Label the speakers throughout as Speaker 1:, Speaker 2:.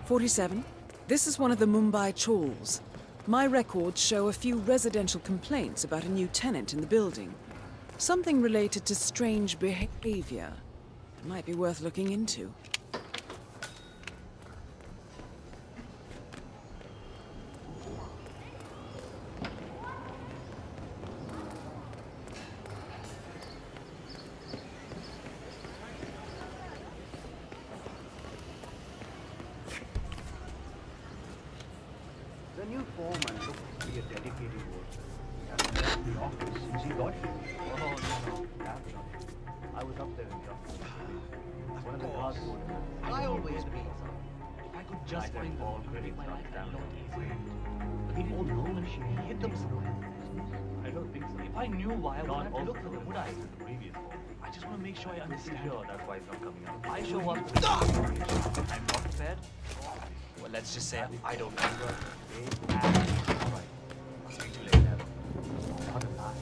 Speaker 1: 47. This is one of the Mumbai Chawls. My records show a few residential complaints about a new tenant in the building. Something related to strange behavior. It might be worth looking into.
Speaker 2: The new foreman looked to be a dedicated worker. He hasn't left the office since he got here. Oh, no. That's not it. I was up there in the office. One of the guards told me.
Speaker 3: I always be.
Speaker 2: If I could just find all credit cards down the easy. People know he hid them somewhere. I don't think so.
Speaker 3: If I knew why, I wouldn't have to look for
Speaker 2: the
Speaker 3: them, would I?
Speaker 2: previous foreman.
Speaker 3: I just want to make sure I understand.
Speaker 2: Sure, that's why he's not coming out.
Speaker 3: I show up. I'm not prepared. Well, let's just say I don't know.
Speaker 2: Alright. Speak to you later. Not a lie.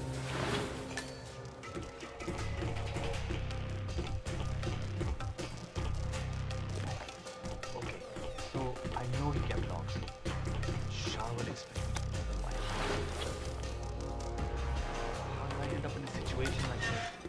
Speaker 2: Okay, so I know he kept on. Shah will explain why. How did I end up in a situation like this?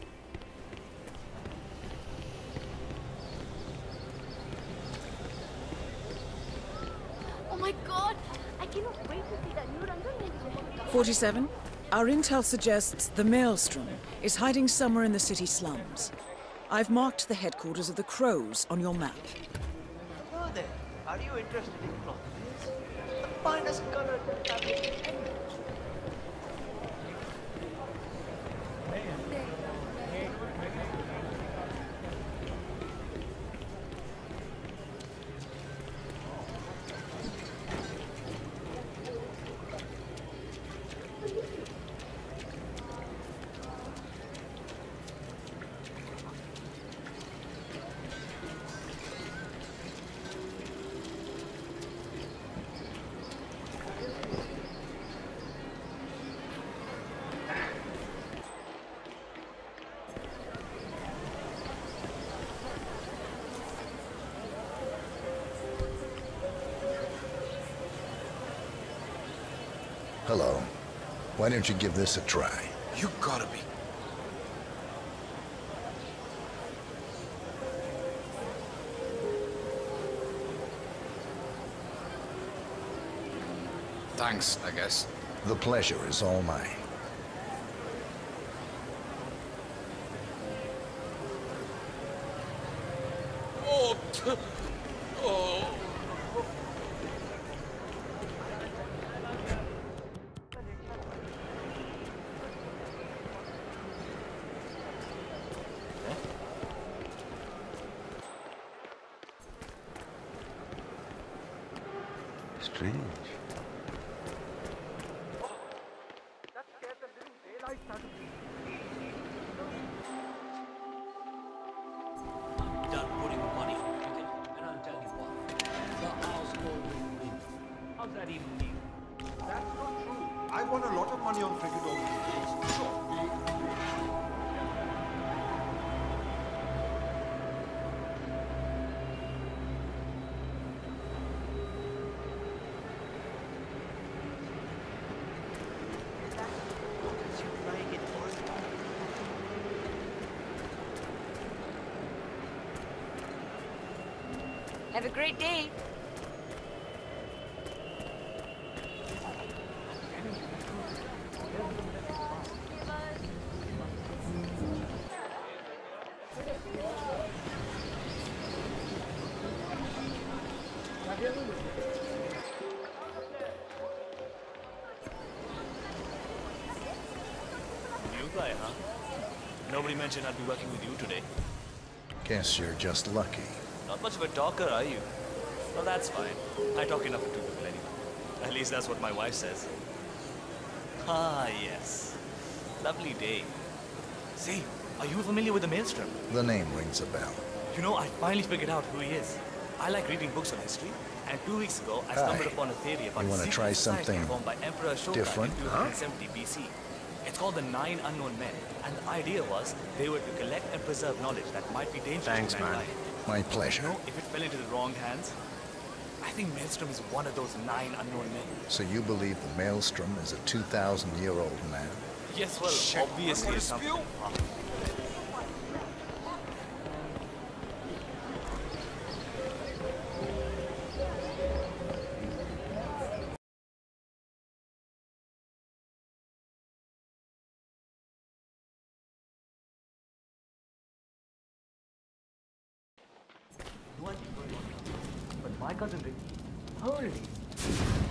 Speaker 4: Oh my god! I cannot wait to see that new Rangan.
Speaker 1: 47. Our intel suggests the Maelstrom is hiding somewhere in the city slums. I've marked the headquarters of the Crows on your map.
Speaker 3: Hello there. Are you interested in clothes? The finest color fabric.
Speaker 5: Hello. Why don't you give this a try?
Speaker 6: You gotta be... Thanks, I guess.
Speaker 5: The pleasure is all mine.
Speaker 6: Oh! Oh!
Speaker 5: Strange.
Speaker 3: That scared the living daylights out of me.
Speaker 7: I'm done putting money into it, and I'll tell you what. The house called me.
Speaker 3: How's that even mean?
Speaker 6: That's not true. I won a lot of money on cricket over the years. Sure.
Speaker 4: Have a great day.
Speaker 3: New guy, huh? Nobody mentioned I'd be working with you today.
Speaker 5: Guess you're just lucky.
Speaker 3: Not much of a talker, are you? Well, that's fine. I talk enough for two people anyway. At least that's what my wife says. Ah, yes. Lovely day. Say, are you familiar with the Maelstrom?
Speaker 5: The name rings a bell.
Speaker 3: You know, I finally figured out who he is. I like reading books on history, and 2 weeks ago, I stumbled
Speaker 5: Hi.
Speaker 3: upon a theory about
Speaker 5: You
Speaker 3: a
Speaker 5: wanna
Speaker 3: secret
Speaker 5: try
Speaker 3: society
Speaker 5: something
Speaker 3: formed by Emperor Ashoka
Speaker 5: different,
Speaker 3: in 270 BC. It's called the Nine Unknown Men, and the idea was they were to collect and preserve knowledge that might be dangerous to mankind.
Speaker 5: My pleasure.
Speaker 3: You know, if it fell into the wrong hands, I think Maelstrom is one of those 9 unknown men.
Speaker 5: So you believe the Maelstrom is a 2,000-year-old man?
Speaker 3: Yes, well, obviously it's something.
Speaker 2: But my cousin Ricky heard it.